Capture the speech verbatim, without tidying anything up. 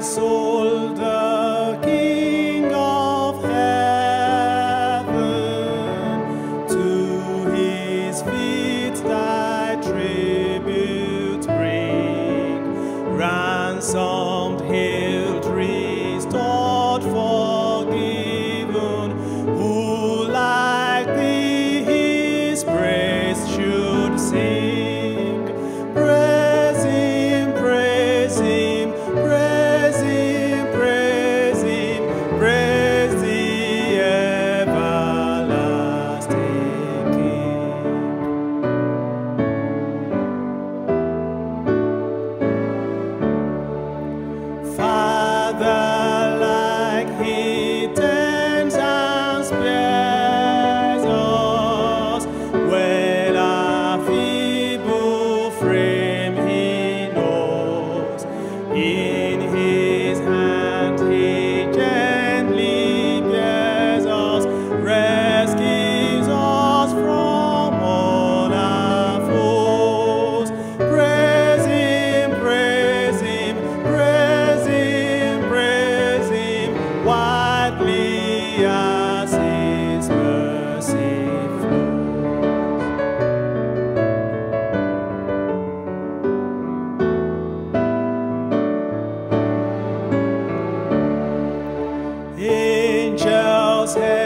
soul the King of heaven, to his feet thy tribute bring. Ransomed, healed, restored, forgiven, who like thee his praise should sing. Praise him, praise him, praise him, praise him, praise the everlasting King. Fatherlike, he tends and spares us, when our feeble frame he knows. In his hand he gently bears us, rescues us from all our foes. Praise him, praise him, praise him, praise him, widely as his mercy flows. Angels